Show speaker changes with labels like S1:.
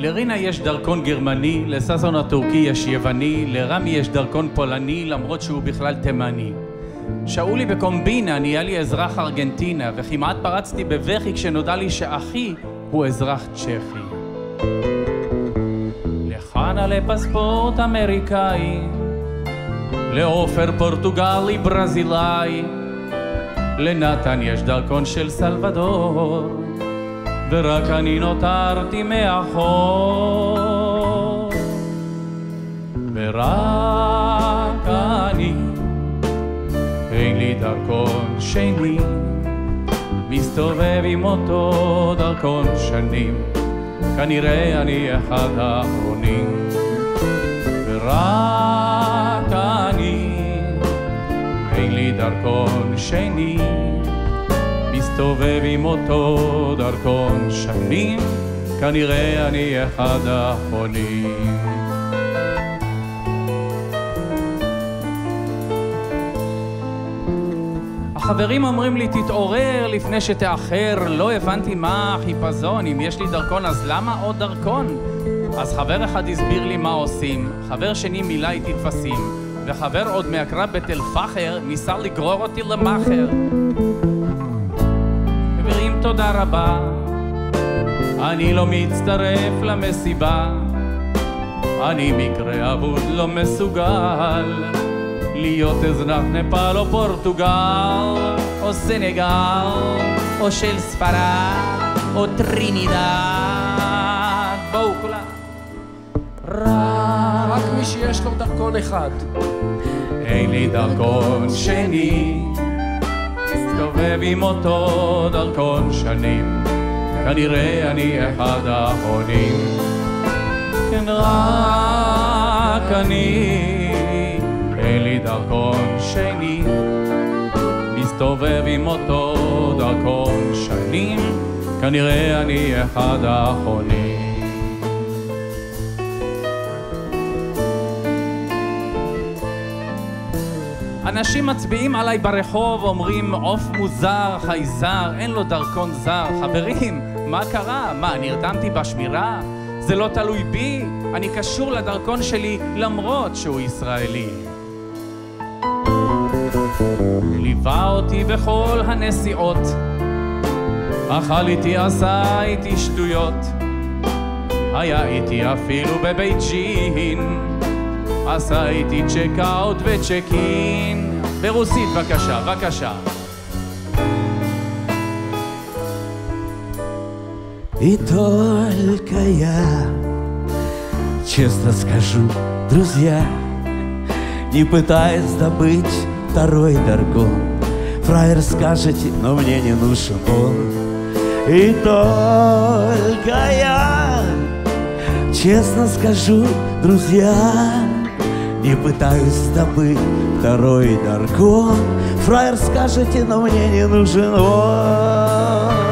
S1: לרינה יש דרכון גרמני, לססון הטורקי יש יווני, לרמי יש דרכון פולני למרות שהוא בכלל תימני. שאולי בקומבינה נהיה לי אזרח ארגנטינה, וכמעט פרצתי בבכי כשנודע לי שאחי הוא אזרח צ'כי. לחנה לפספורט אמריקאי, לעופר פורטוגלי ברזילאי, לנתן יש דרכון של סלבדור, ורק אני נותרתי מאחור. ורק אני, אין לי דרכון שני, מסתובב עם אותו דרכון שנים, כנראה אני אחד האחרונים. ורק אני, אין לי דרכון שני, מסתובב עם אותו דרכון שנים, כנראה אני אחד האחרונים. החברים אומרים לי תתעורר לפני שתאחר, לא הבנתי מה החיפזון, אם יש לי דרכון אז למה עוד דרכון? אז חבר אחד הסביר לי מה עושים, חבר שני מילא איתי טפסים, וחבר עוד מהקרב בתל פחר ניסה לגרור אותי למחר. חברים תודה רבה, אני לא מצטרף למסיבה, אני מקרה אבוד לא מסוגל להיות אזרח נפאל או פורטוגל או סנגל או של ספרד או טרינידד. בואו כולם.
S2: רק מי שיש לו דרכון אחד.
S1: אין לי דרכון שני, מסתובב עם אותו דרכון שנים, כנראה אני אחד האחרונים. כן רק אני, אין לי דרכון שני, מסתובב עם אותו דרכון שנים, כנראה אני אחד האחרונים. אנשים מצביעים עליי ברחוב, אומרים עוף מוזר, חייזר, אין לו דרכון זר. חברים, מה קרה? מה, נרדמתי בשמירה? זה לא תלוי בי, אני קשור לדרכון שלי למרות שהוא ישראלי. ליווה אותי בכל הנסיעות, אכל איתי, עשה איתי שטויות, היה איתי אפילו בבייג'ין, עשה איתי צ'ק אאוט וצ'ק אין. ברוסית בבקשה, בבקשה.
S3: И только я, честно скажу, друзья, не пытаясь добыть второй дорогой, фраер скажете, но мне не нужен он. И только я, честно скажу, друзья, не пытаюсь добыть второй дорогой, фраер скажете, но мне не нужен он.